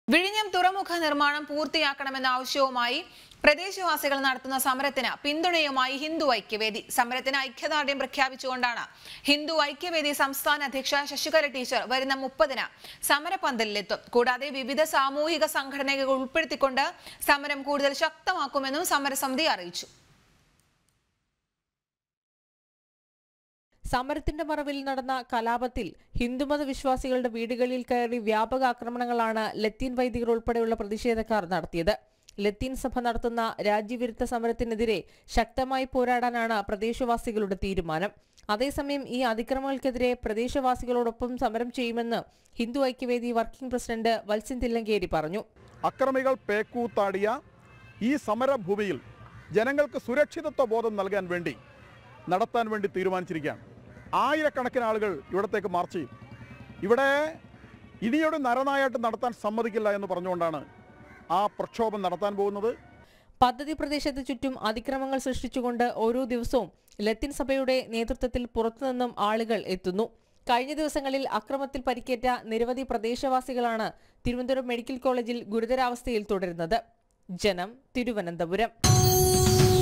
വിഴിഞ്ഞം തുറമുഖ നിർമ്മാണം പൂർത്തിയാക്കണമെന്ന ആവശ്യവുമായി പ്രദേശവാസികൾ നടത്തുന്ന സമരത്തിന് പിന്തുണയുമായി ഹിന്ദു ഐക്യവേദി. സമരത്തിന് ഐക്യദാർഢ്യം പ്രഖ്യാപിച്ചുകൊണ്ടാണ് ഹിന്ദു ഐക്യവേദി സംസ്ഥാന അധ്യക്ഷ ശശികല ടീച്ചർ വരുന്ന 30-ന് സമരപന്തലിലെത്തും. കൂടാതെ വിവിധ സാമൂഹിക സംഘടനകൾ ഉൾപ്പെടുത്തിക്കൊണ്ട് സമരം കൂടുതൽ ശക്തമാക്കുമെന്നും സമരസമിതി അറിയിച്ചു. സമരത്തിന്റെ മറവിൽ നടന്ന കലാപത്തിൽ ഹിന്ദുമത വിശ്വാസികളുടെ വീടുകളിൽ കയറി വ്യാപക ആക്രമണങ്ങളാണ് ലത്തീൻ വൈദികർ ഉൾപ്പെടെയുള്ള പ്രതിഷേധക്കാർ നടത്തിയത്. ലത്തീൻ സഭ നടത്തുന്ന രാജ്യവിരുദ്ധ സമരത്തിനെതിരെ ശക്തമായി പോരാടാനാണ് പ്രദേശവാസികളുടെ തീരുമാനം. അതേസമയം ഈ അതിക്രമങ്ങൾക്കെതിരെ പ്രദേശവാസികളോടൊപ്പം സമരം ചെയ്യുമെന്ന് ഹിന്ദു ഐക്യവേദി വർക്കിംഗ് പ്രസിഡന്റ് വത്സ്യൻ തില്ലങ്കേരി പറഞ്ഞു. അക്രമികൾ പേക്കൂത്താടിയ ഈ സമരഭൂമിയിൽ ജനങ്ങൾക്ക് സുരക്ഷിതത്വ ബോധം നൽകാൻ വേണ്ടി നടത്താൻ വേണ്ടി തീരുമാനിച്ചിരിക്കുകയാണ്. ആയിരക്കണക്കിന് ആളുകൾ ഇവിടത്തേക്ക് മാർച്ച് ചെയ്യും. ഇവിടെ ഇനിയൊരു നരനായാട്ട് നടത്താൻ സമ്മതിക്കില്ല എന്ന് പറഞ്ഞുകൊണ്ടാണ് ആ പ്രക്ഷോഭം നടത്താൻ പോകുന്നത്. പദ്ധതി പ്രദേശത്ത് ചുറ്റും അതിക്രമങ്ങൾ സൃഷ്ടിച്ചുകൊണ്ട് ഓരോ ദിവസവും ലത്തീൻ സഭയുടെ നേതൃത്വത്തിൽ പുറത്തുനിന്നും ആളുകൾ എത്തുന്നു. കഴിഞ്ഞ ദിവസങ്ങളിൽ അക്രമത്തിൽ പരിക്കേറ്റ നിരവധി പ്രദേശവാസികളാണ് തിരുവനന്തപുരം മെഡിക്കൽ കോളേജിൽ ഗുരുതരാവസ്ഥയിൽ തുടരുന്നത്. ജനം, തിരുവനന്തപുരം.